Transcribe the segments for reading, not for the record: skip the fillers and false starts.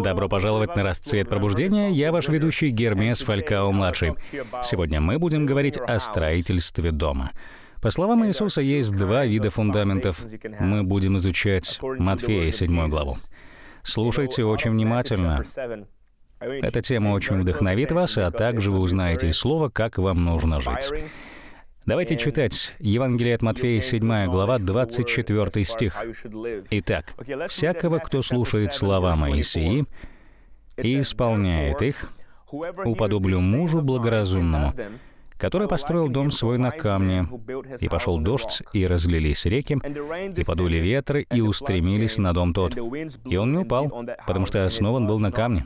Добро пожаловать на «Расцвет пробуждения». Я ваш ведущий Гермес Фалькао-младший. Сегодня мы будем говорить о строительстве дома. По словам Иисуса, есть два вида фундаментов. Мы будем изучать Матфея 7 главу. Слушайте очень внимательно. Эта тема очень вдохновит вас, а также вы узнаете из слова, как вам нужно жить. Давайте читать Евангелие от Матфея, 7 глава, 24 стих. «Итак, всякого, кто слушает слова Моисеи и исполняет их, уподоблю мужу благоразумному, который построил дом свой на камне, и пошел дождь, и разлились реки, и подули ветры, и устремились на дом тот. И он не упал, потому что основан был на камне.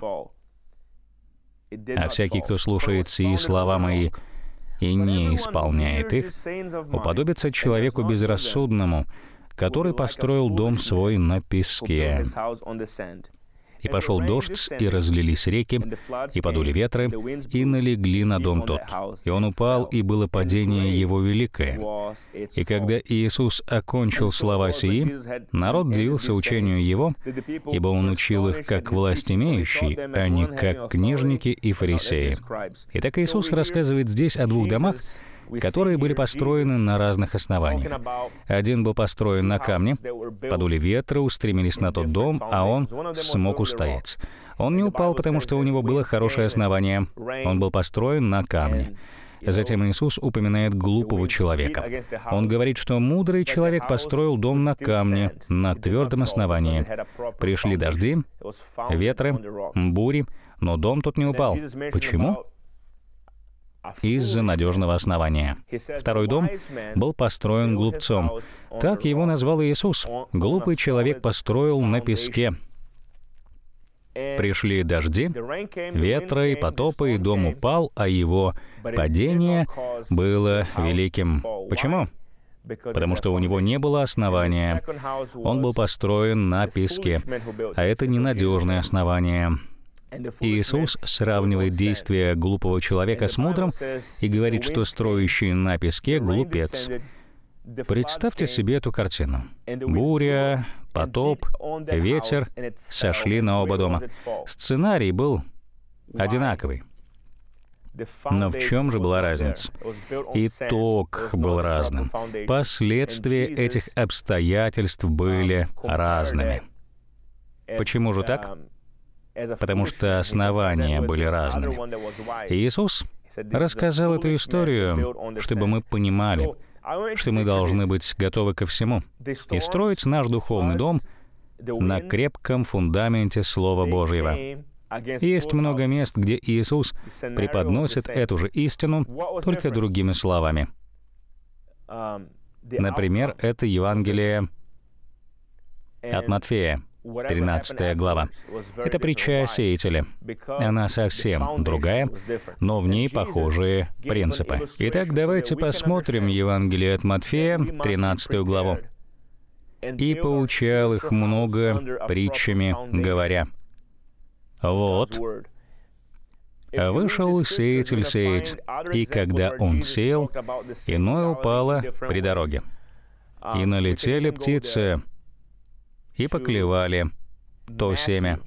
А всякий, кто слушает сии слова мои и не исполняет их, уподобится человеку безрассудному, который построил дом свой на песке. И пошел дождь, и разлились реки, и подули ветры, и налегли на дом тот. И он упал, и было падение его великое. И когда Иисус окончил слова сии, народ дивился учению его, ибо он учил их как власть имеющий, а не как книжники и фарисеи». Итак, Иисус рассказывает здесь о двух домах, которые были построены на разных основаниях. Один был построен на камне, подули ветры, устремились на тот дом, а он смог устоять. Он не упал, потому что у него было хорошее основание. Он был построен на камне. Затем Иисус упоминает глупого человека. Он говорит, что мудрый человек построил дом на камне, на твердом основании. Пришли дожди, ветры, бури, но дом тут не упал. Почему? Из-за надежного основания. Второй дом был построен глупцом. Так его назвал Иисус. Глупый человек построил на песке. Пришли дожди, ветры и потопы, и дом упал, а его падение было великим. Почему? Потому что у него не было основания. Он был построен на песке, а это ненадежное основание. Иисус сравнивает действия глупого человека с мудрым и говорит, что строящий на песке — глупец. Представьте себе эту картину. Буря, потоп, ветер сошли на оба дома. Сценарий был одинаковый. Но в чем же была разница? Итог был разным. Последствия этих обстоятельств были разными. Почему же так? Потому что основания были разными. Иисус рассказал эту историю, чтобы мы понимали, что мы должны быть готовы ко всему и строить наш духовный дом на крепком фундаменте Слова Божьего. Есть много мест, где Иисус преподносит эту же истину, только другими словами. Например, это Евангелие от Матфея, 13 глава. Это притча о сеятеле. Она совсем другая, но в ней похожие принципы. Итак, давайте посмотрим Евангелие от Матфея, 13 главу. «И поучал их много притчами, говоря: вот, вышел сеятель сеять, и когда он сеял, иное упало при дороге, и налетели птицы, и поклевали то семя.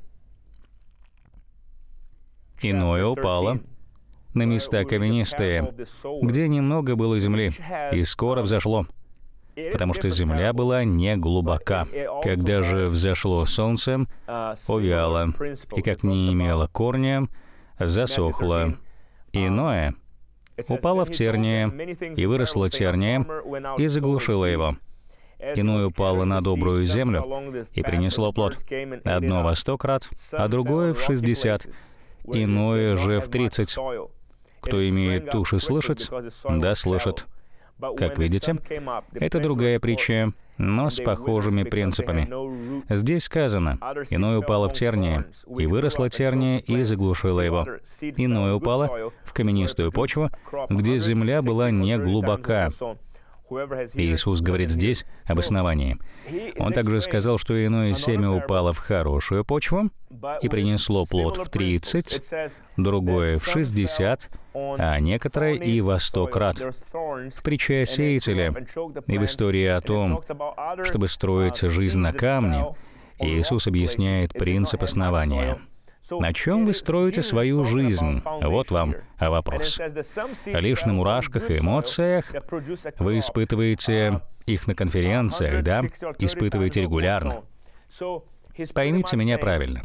Иное упало на места каменистые, где немного было земли, и скоро взошло, потому что земля была не глубока. Когда же взошло солнце, увяло, и как не имело корня, засохло. Иное упало в терние, и выросло терние, и заглушило его. Иное упало на добрую землю и принесло плод. Одно во 100 крат, а другое в 60, иное же в 30. Кто имеет уши слышать, да слышит». Как видите, это другая притча, но с похожими принципами. Здесь сказано: иное упало в терние, и выросло терние, и заглушило его. Иное упало в каменистую почву, где земля была не глубока. Иисус говорит здесь об основании. Он также сказал, что иное семя упало в хорошую почву и принесло плод в 30, другое в 60, а некоторое и во 100 крат. В притче о сеятеле и в истории о том, чтобы строить жизнь на камне, Иисус объясняет принцип основания. На чем вы строите свою жизнь? Вот вам вопрос. Лишь на мурашках и эмоциях? Вы испытываете их на конференциях, да? Испытываете регулярно. Поймите меня правильно.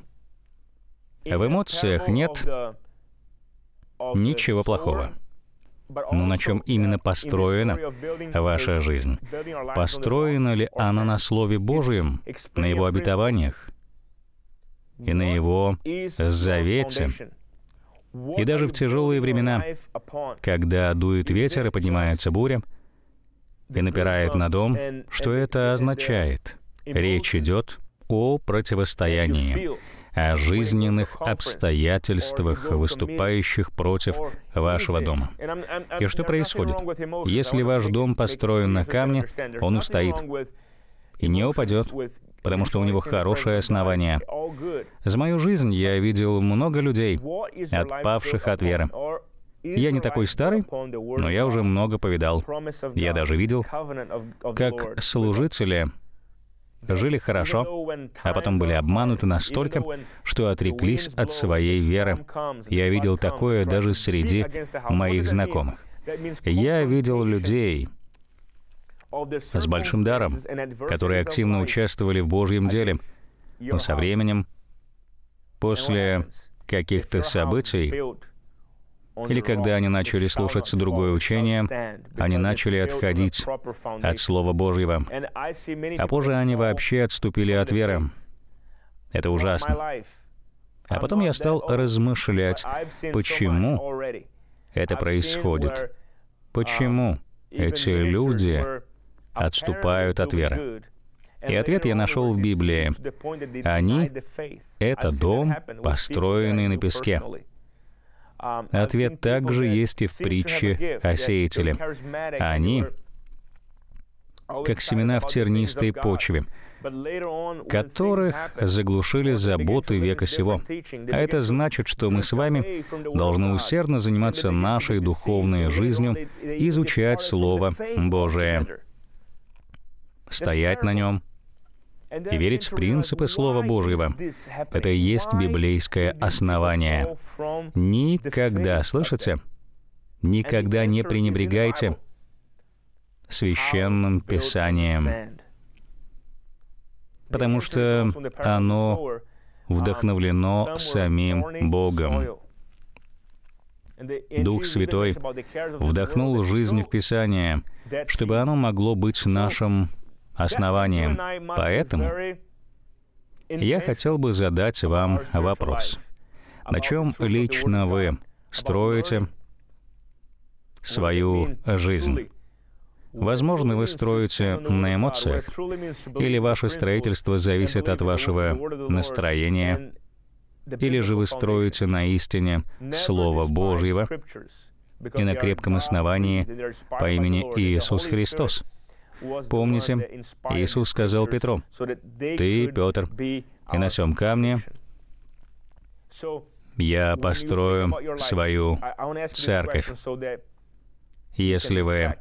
В эмоциях нет ничего плохого. Но на чем именно построена ваша жизнь? Построена ли она на Слове Божьем, на Его обетованиях и на Его завете? И даже в тяжелые времена, когда дует ветер и поднимается буря, и напирает на дом, что это означает? Речь идет о противостоянии, о жизненных обстоятельствах, выступающих против вашего дома. И что происходит? Если ваш дом построен на камне, он устоит и не упадет, потому что у него хорошее основание. За мою жизнь я видел много людей, отпавших от веры. Я не такой старый, но я уже много повидал. Я даже видел, как служители жили хорошо, а потом были обмануты настолько, что отреклись от своей веры. Я видел такое даже среди моих знакомых. Я видел людей с большим даром, которые активно участвовали в Божьем деле, но со временем, после каких-то событий, или когда они начали слушать другое учение, они начали отходить от Слова Божьего. А позже они вообще отступили от веры. Это ужасно. А потом я стал размышлять, почему это происходит. Почему эти люди отступают от веры? И ответ я нашел в Библии. Они — это дом, построенный на песке. Ответ также есть и в притче о сеятеле. Они, как семена в тернистой почве, которых заглушили заботы века сего. А это значит, что мы с вами должны усердно заниматься нашей духовной жизнью, изучать Слово Божие, стоять на нем и верить в принципы Слова Божьего. Это и есть библейское основание. Никогда, слышите? Никогда не пренебрегайте Священным Писанием, потому что оно вдохновлено самим Богом. Дух Святой вдохнул жизнь в Писание, чтобы оно могло быть нашим основанием. Поэтому я хотел бы задать вам вопрос. На чем лично вы строите свою жизнь? Возможно, вы строите на эмоциях, или ваше строительство зависит от вашего настроения, или же вы строите на истине Слова Божьего и на крепком основании по имени Иисус Христос. Помните, Иисус сказал Петру: «Ты, Петр, и на сем камне я построю свою церковь». Если вы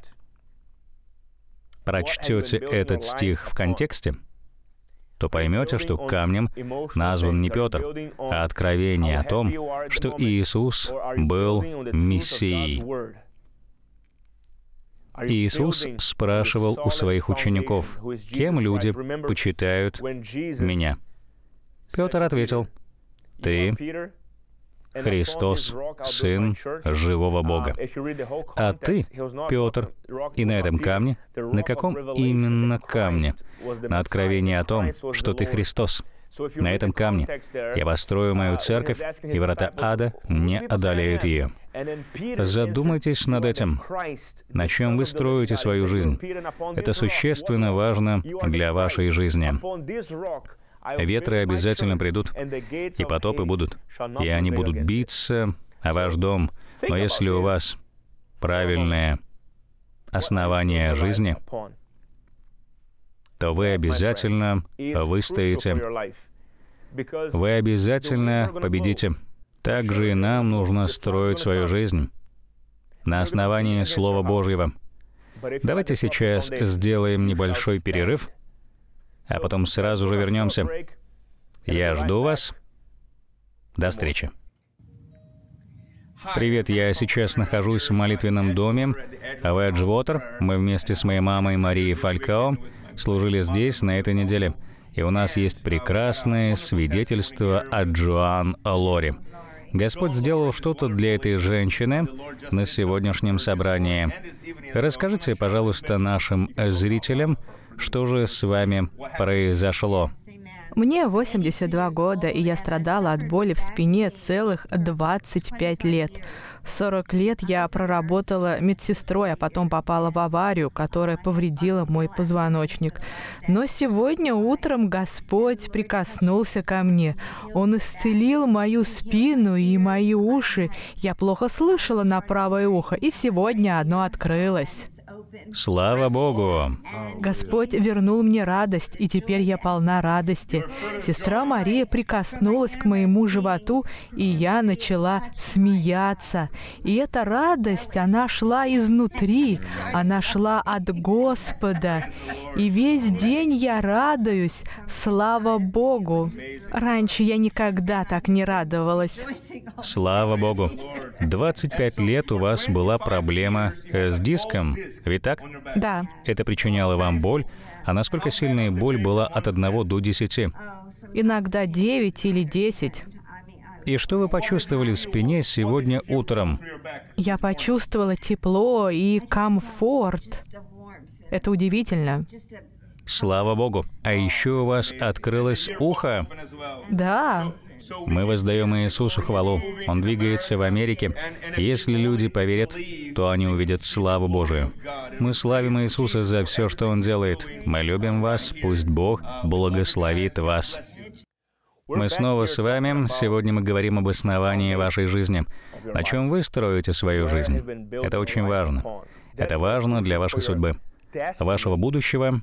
прочтете этот стих в контексте, то поймете, что камнем назван не Петр, а откровение о том, что Иисус был Мессией. Иисус спрашивал у своих учеников: «Кем люди почитают Меня?» Петр ответил: «Ты Христос, Сын живого Бога». А ты, Петр, и на этом камне, на каком именно камне? На откровении о том, что ты Христос. На этом камне я построю мою церковь, и врата ада не одолеют ее. Задумайтесь над этим. На чем вы строите свою жизнь? Это существенно важно для вашей жизни. Ветры обязательно придут, и потопы будут, и они будут биться о ваш дом. Но если у вас правильное основание жизни, то вы обязательно выстоите. Вы обязательно победите. Также и нам нужно строить свою жизнь на основании Слова Божьего. Давайте сейчас сделаем небольшой перерыв, а потом сразу же вернемся. Я жду вас. До встречи. Привет, я сейчас нахожусь в молитвенном доме в Эджвотер. Мы вместе с моей мамой Марией Фалькао служили здесь на этой неделе. И у нас есть прекрасное свидетельство от Джоан Лори. Господь сделал что-то для этой женщины на сегодняшнем собрании. Расскажите, пожалуйста, нашим зрителям, что же с вами произошло. Мне 82 года, и я страдала от боли в спине целых 25 лет. 40 лет я проработала медсестрой, а потом попала в аварию, которая повредила мой позвоночник. Но сегодня утром Господь прикоснулся ко мне. Он исцелил мою спину и мои уши. Я плохо слышала на правое ухо, и сегодня оно открылось. Слава Богу! Господь вернул мне радость, и теперь я полна радости. Сестра Мария прикоснулась к моему животу, и я начала смеяться. И эта радость, она шла изнутри, она шла от Господа. И весь день я радуюсь. Слава Богу! Раньше я никогда так не радовалась. Слава Богу! 25 лет у вас была проблема с диском, ведь так? Да. Это причиняло вам боль. А насколько сильная боль была от 1 до 10? Иногда 9 или 10. И что вы почувствовали в спине сегодня утром? Я почувствовала тепло и комфорт. Это удивительно. Слава Богу! А еще у вас открылось ухо. Да. Мы воздаем Иисусу хвалу. Он двигается в Америке. Если люди поверят, то они увидят славу Божию. Мы славим Иисуса за все, что Он делает. Мы любим вас. Пусть Бог благословит вас. Мы снова с вами. Сегодня мы говорим об основании вашей жизни. На чем вы строите свою жизнь? Это очень важно. Это важно для вашей судьбы, вашего будущего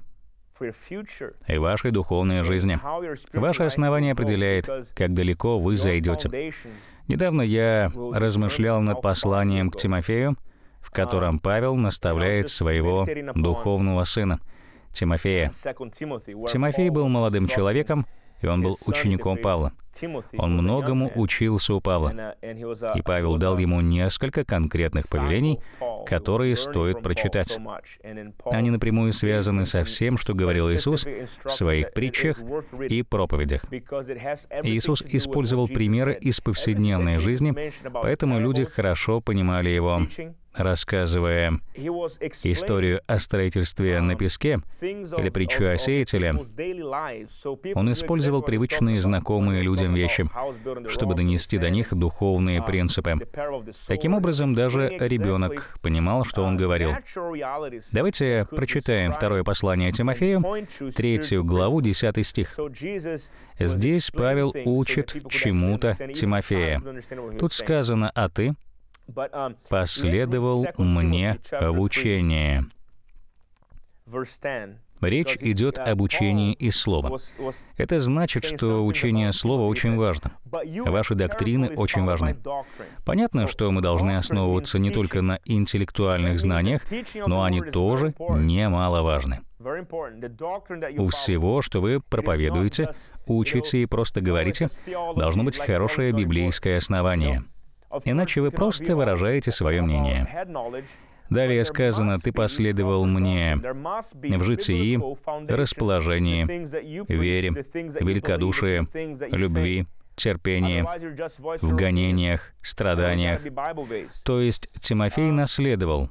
и вашей духовной жизни. Ваше основание определяет, как далеко вы зайдете. Недавно я размышлял над посланием к Тимофею, в котором Павел наставляет своего духовного сына, Тимофея. Тимофей был молодым человеком, и он был учеником Павла. Он многому учился у Павла. И Павел дал ему несколько конкретных повелений, которые стоит прочитать. Они напрямую связаны со всем, что говорил Иисус в своих притчах и проповедях. Иисус использовал примеры из повседневной жизни, поэтому люди хорошо понимали его. Рассказывая историю о строительстве на песке или притчу о сеятеле, он использовал привычные знакомые людям вещи, чтобы донести до них духовные принципы. Таким образом, даже ребенок понимал, что он говорил. Давайте прочитаем второе послание Тимофею, 3 главу, 10 стих. Здесь Павел учит чему-то Тимофея. Тут сказано «а ты последовал мне в учении». Речь идет об учении из Слова. Это значит, что учение Слова очень важно. Ваши доктрины очень важны. Понятно, что мы должны основываться не только на интеллектуальных знаниях, но они тоже немаловажны. У всего, что вы проповедуете, учите и просто говорите, должно быть хорошее библейское основание. Иначе вы просто выражаете свое мнение. Далее сказано, «Ты последовал мне в житии, расположении, вере, великодушии, любви, терпении, в гонениях, страданиях». То есть Тимофей наследовал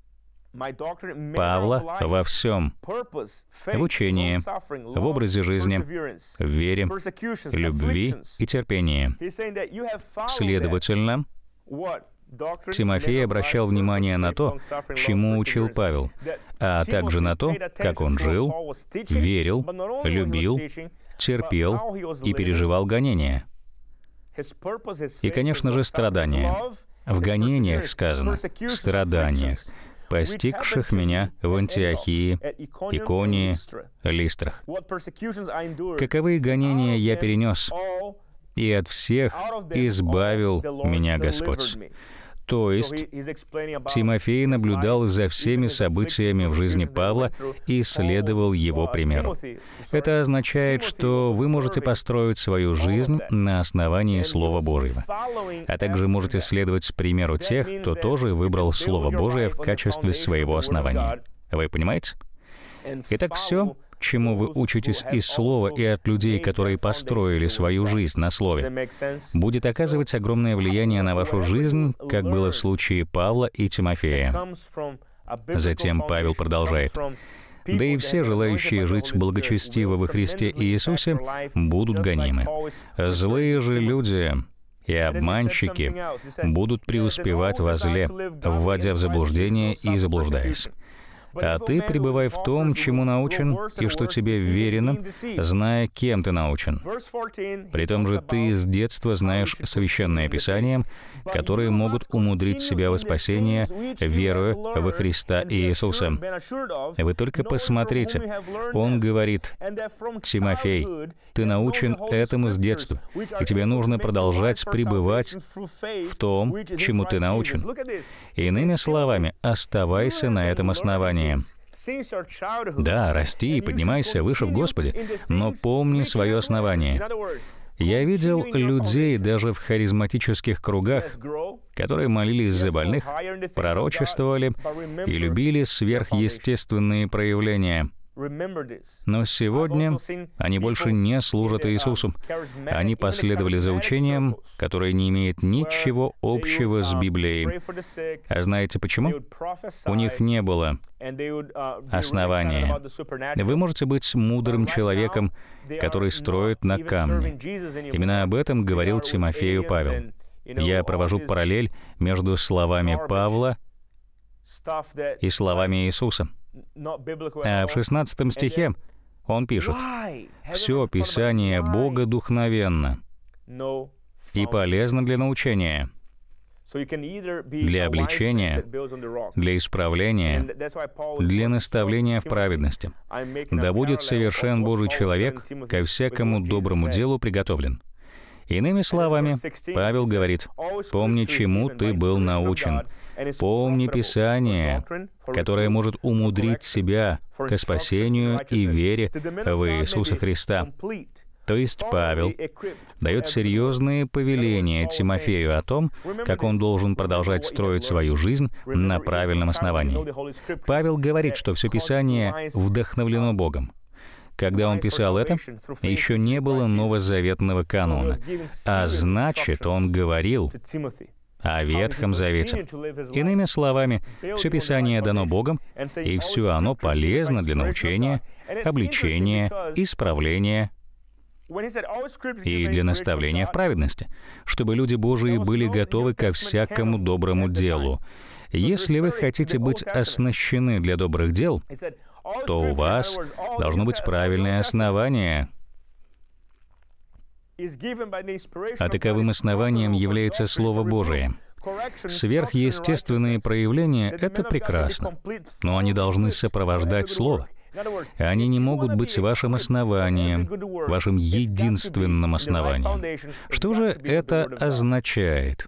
Павла во всем: в учении, в образе жизни, в вере, любви и терпении. Следовательно, Тимофей обращал внимание на то, чему учил Павел, а также на то, как он жил, верил, любил, терпел и переживал гонения. И, конечно же, страдания. В гонениях сказано «страданиях, постигших меня в Антиохии, Иконии, Листрах». Каковы гонения я перенес, и от всех избавил меня Господь. То есть Тимофей наблюдал за всеми событиями в жизни Павла и следовал его примеру. Это означает, что вы можете построить свою жизнь на основании Слова Божьего, а также можете следовать примеру тех, кто тоже выбрал Слово Божие в качестве своего основания. Вы понимаете? Итак, все, чему вы учитесь из Слова и от людей, которые построили свою жизнь на Слове, будет оказывать огромное влияние на вашу жизнь, как было в случае Павла и Тимофея. Затем Павел продолжает. «Да и все желающие жить благочестиво во Христе Иисусе будут гонимы. Злые же люди и обманщики будут преуспевать во зле, вводя в заблуждение и заблуждаясь. А ты пребывай в том, чему научен, и что тебе верено, зная, кем ты научен. При том же ты с детства знаешь Священное Писание, которые могут умудрить себя во спасение, веруя во Христа Иисуса. Вы только посмотрите, он говорит: Тимофей, ты научен этому с детства, и тебе нужно продолжать пребывать в том, чему ты научен. Иными словами, оставайся на этом основании. Да, расти и поднимайся выше в Господе, но помни свое основание. Я видел людей даже в харизматических кругах, которые молились за больных, пророчествовали и любили сверхъестественные проявления. Но сегодня они больше не служат Иисусу. Они последовали за учением, которое не имеет ничего общего с Библией. А знаете почему? У них не было основания. Вы можете быть мудрым человеком, который строит на камне. Именно об этом говорил Тимофею Павел. Я провожу параллель между словами Павла и словами Иисуса. А в 16 стихе он пишет: «Все Писание Бога духновенно и полезно для научения, для обличения, для исправления, для наставления в праведности. Да будет совершен Божий человек, ко всякому доброму делу приготовлен». Иными словами, Павел говорит: «Помни, чему ты был научен. Помни Писание, которое может умудрить себя к спасению и вере в Иисуса Христа». То есть Павел дает серьезные повеления Тимофею о том, как он должен продолжать строить свою жизнь на правильном основании. Павел говорит, что все Писание вдохновлено Богом. Когда он писал это, еще не было новозаветного канона, а значит, он говорил о Ветхом Завете. Иными словами, все Писание дано Богом, и все оно полезно для научения, обличения, исправления и для наставления в праведности, чтобы люди Божии были готовы ко всякому доброму делу. Если вы хотите быть оснащены для добрых дел, то у вас должно быть правильное основание. А таковым основанием является Слово Божие. Сверхъестественные проявления — это прекрасно, но они должны сопровождать Слово. Они не могут быть вашим основанием, вашим единственным основанием. Что же это означает?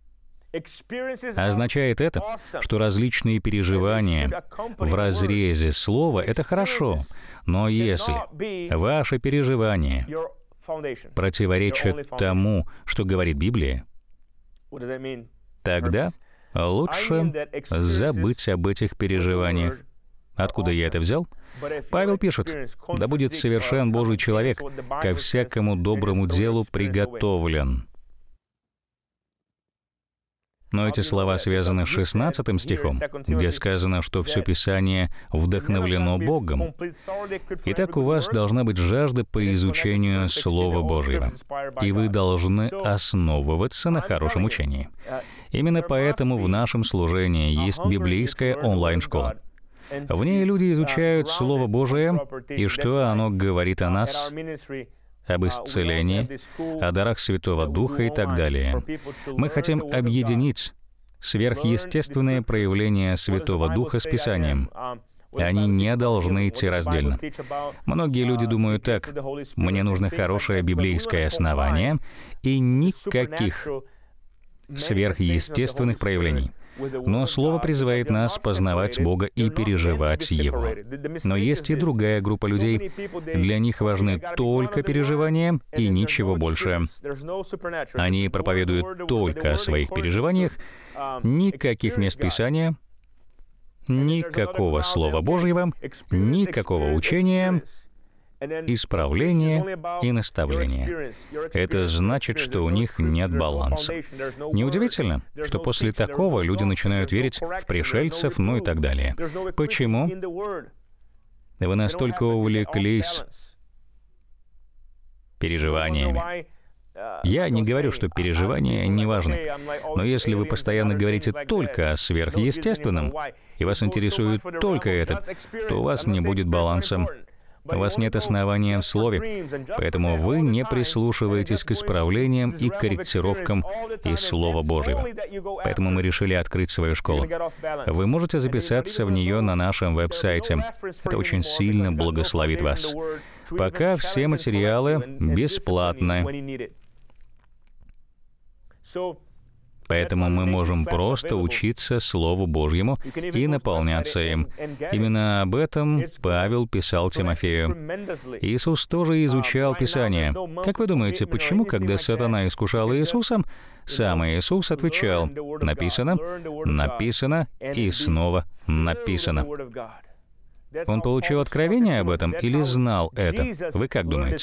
Означает это, что различные переживания в разрезе Слова — это хорошо, но если ваши переживания противоречат тому, что говорит Библия, тогда лучше забыть об этих переживаниях. Откуда я это взял? Павел пишет: «Да будет совершен Божий человек, ко всякому доброму делу приготовлен». Но эти слова связаны с 16 стихом, где сказано, что все Писание вдохновлено Богом. Итак, у вас должна быть жажда по изучению Слова Божьего, и вы должны основываться на хорошем учении. Именно поэтому в нашем служении есть библейская онлайн-школа. В ней люди изучают Слово Божие и что оно говорит о нас, об исцелении, о дарах Святого Духа и так далее. Мы хотим объединить сверхъестественные проявления Святого Духа с Писанием. Они не должны идти раздельно. Многие люди думают так: мне нужно хорошее библейское основание и никаких сверхъестественных проявлений. Но Слово призывает нас познавать Бога и переживать Его. Но есть и другая группа людей. Для них важны только переживания и ничего больше. Они проповедуют только о своих переживаниях, никаких мест Писания, никакого Слова Божьего, никакого учения, исправления и наставления. Это значит, что у них нет баланса. Неудивительно, что после такого люди начинают верить в пришельцев, ну и так далее. Почему? Вы настолько увлеклись переживаниями. Я не говорю, что переживания не важны, но если вы постоянно говорите только о сверхъестественном, и вас интересует только это, то у вас не будет баланса. У вас нет основания в Слове, поэтому вы не прислушиваетесь к исправлениям и корректировкам из Слова Божьего. Поэтому мы решили открыть свою школу. Вы можете записаться в нее на нашем веб-сайте. Это очень сильно благословит вас. Пока все материалы бесплатны. Поэтому мы можем просто учиться Слову Божьему и наполняться им. Именно об этом Павел писал Тимофею. Иисус тоже изучал Писание. Как вы думаете, почему, когда сатана искушал Иисуса, сам Иисус отвечал: «Написано, написано и снова написано». Он получил откровение об этом или знал это? Вы как думаете?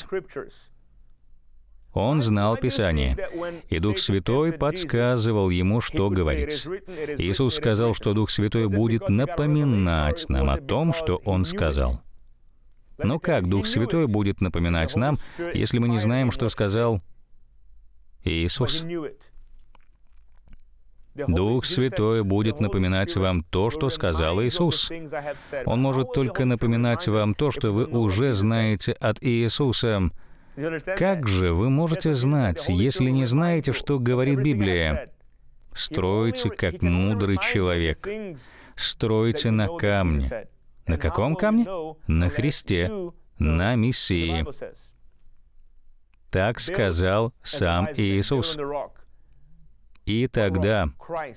Он знал Писание, и Дух Святой подсказывал ему, что говорить. Иисус сказал, что Дух Святой будет напоминать нам о том, что Он сказал. Но как Дух Святой будет напоминать нам, если мы не знаем, что сказал Иисус? Дух Святой будет напоминать вам то, что сказал Иисус. Он может только напоминать вам то, что вы уже знаете от Иисуса. Как же вы можете знать, если не знаете, что говорит Библия? Стройте, как мудрый человек. Стройте на камне. На каком камне? На Христе, на Мессии. Так сказал сам Иисус. И тогда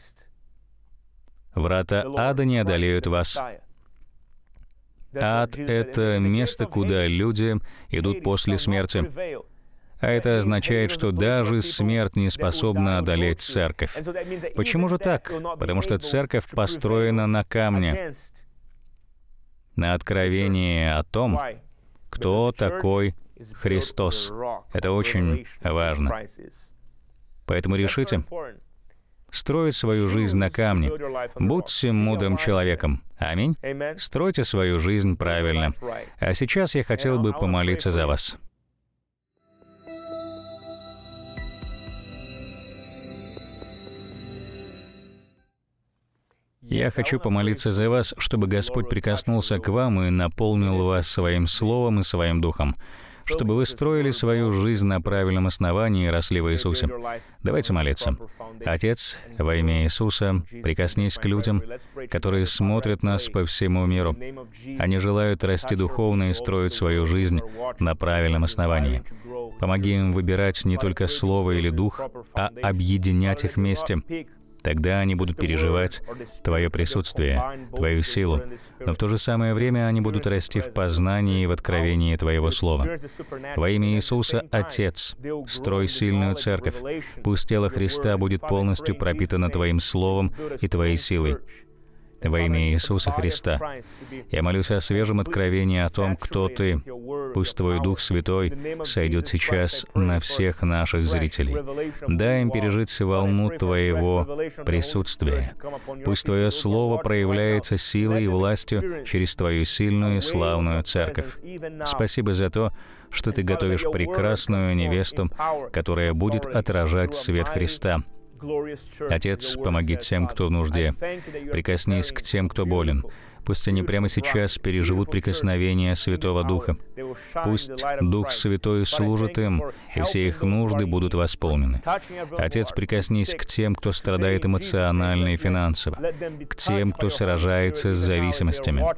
врата ада не одолеют вас. Ад — это место, куда люди идут после смерти. А это означает, что даже смерть не способна одолеть церковь. Почему же так? Потому что церковь построена на камне, на откровении о том, кто такой Христос. Это очень важно. Поэтому решите строить свою жизнь на камне. Будьте мудрым человеком. Аминь. Стройте свою жизнь правильно. А сейчас я хотел бы помолиться за вас. Я хочу помолиться за вас, чтобы Господь прикоснулся к вам и наполнил вас Своим Словом и Своим Духом, чтобы вы строили свою жизнь на правильном основании и росли в Иисусе. Давайте молиться. Отец, во имя Иисуса, прикоснись к людям, которые смотрят нас по всему миру. Они желают расти духовно и строить свою жизнь на правильном основании. Помоги им выбирать не только Слово или Дух, а объединять их вместе. Тогда они будут переживать Твое присутствие, Твою силу, но в то же самое время они будут расти в познании и в откровении Твоего Слова. Во имя Иисуса, Отец, строй сильную церковь. Пусть тело Христа будет полностью пропитано Твоим Словом и Твоей силой. Во имя Иисуса Христа. Я молюсь о свежем откровении о том, кто Ты. Пусть Твой Дух Святой сойдет сейчас на всех наших зрителей. Дай им пережить волну Твоего присутствия. Пусть Твое Слово проявляется силой и властью через Твою сильную и славную церковь. Спасибо за то, что Ты готовишь прекрасную невесту, которая будет отражать свет Христа. Отец, помоги тем, кто в нужде. Прикоснись к тем, кто болен. Пусть они прямо сейчас переживут прикосновение Святого Духа. Пусть Дух Святой служит им, и все их нужды будут восполнены. Отец, прикоснись к тем, кто страдает эмоционально и финансово, к тем, кто сражается с зависимостями.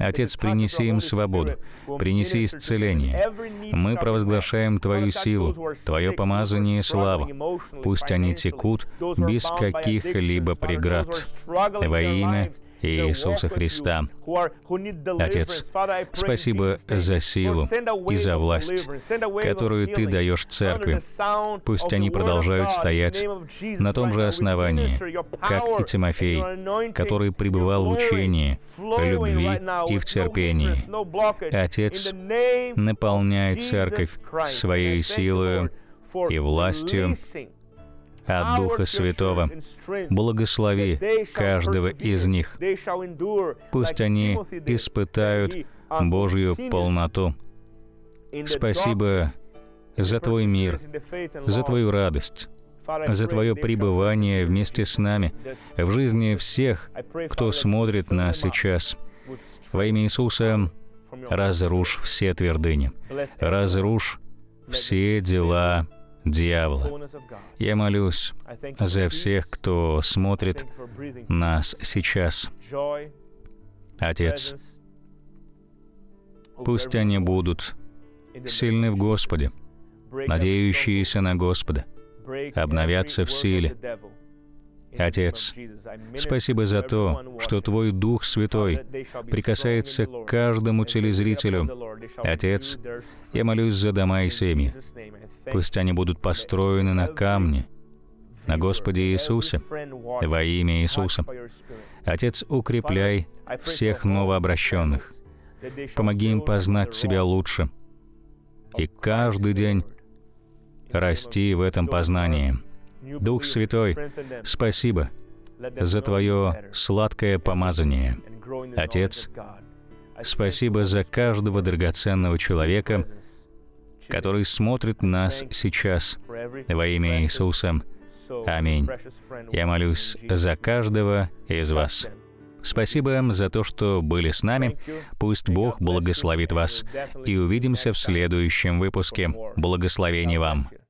Отец, принеси им свободу, принеси исцеление. Мы провозглашаем Твою силу, Твое помазание и славу. Пусть они текут без каких-либо преград. Во имя Иисуса Христа. Отец, спасибо за силу и за власть, которую Ты даешь Церкви. Пусть они продолжают стоять на том же основании, как и Тимофей, который пребывал в учении, любви и в терпении. Отец, наполняй Церковь Своей силою и властью от Духа Святого. Благослови каждого из них. Пусть они испытают Божью полноту. Спасибо за Твой мир, за Твою радость, за Твое пребывание вместе с нами в жизни всех, кто смотрит нас сейчас. Во имя Иисуса разрушь все твердыни, разрушь все дела дьявола. Я молюсь за всех, кто смотрит нас сейчас. Отец, пусть они будут сильны в Господе, надеющиеся на Господа, обновятся в силе. Отец, спасибо за то, что Твой Дух Святой прикасается к каждому телезрителю. Отец, я молюсь за дома и семьи. Пусть они будут построены на камне, на Господе Иисусе, во имя Иисуса. Отец, укрепляй всех новообращенных. Помоги им познать Тебя лучше и каждый день расти в этом познании. Дух Святой, спасибо за Твое сладкое помазание. Отец, спасибо за каждого драгоценного человека, который смотрит нас сейчас. Во имя Иисуса. Аминь. Я молюсь за каждого из вас. Спасибо за то, что были с нами. Пусть Бог благословит вас. И увидимся в следующем выпуске. Благословений вам.